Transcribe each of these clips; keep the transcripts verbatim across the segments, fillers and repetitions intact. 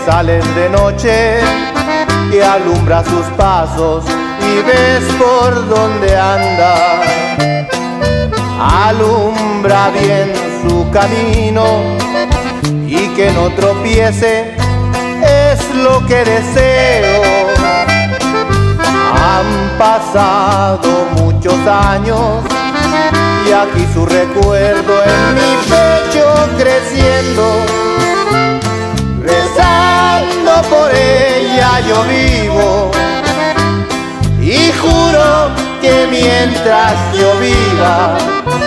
salen de noche, que alumbra sus pasos y ves por dónde anda. Alumbra bien su camino y que no tropiece, es lo que deseo. Han pasado muchos años y aquí su recuerdo en mi pecho creciendo. Rezando por ella yo vivo y juro que mientras yo viva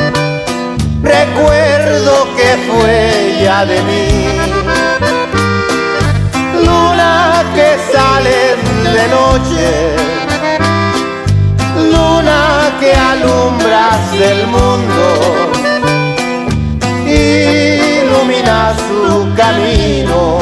recuerdo que fue ella de mí. Luna que sales de noche, luna que alumbras el mundo, ilumina su camino.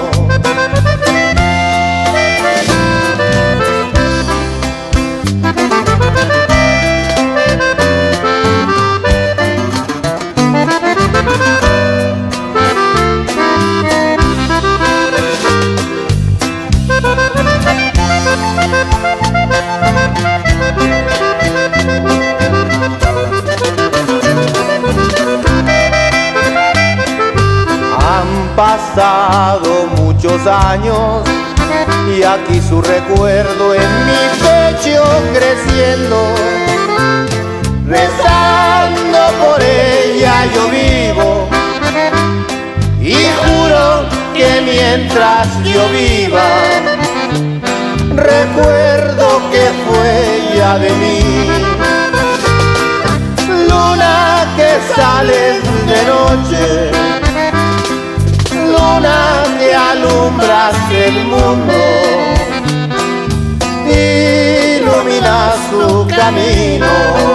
Han pasado muchos años y aquí su recuerdo en mi pecho creciendo. Rezando por ella yo vivo y juro que mientras yo viva recuerdo que fue ella de mí. Luna que sales de noche, luna que alumbras el mundo, ilumina su camino.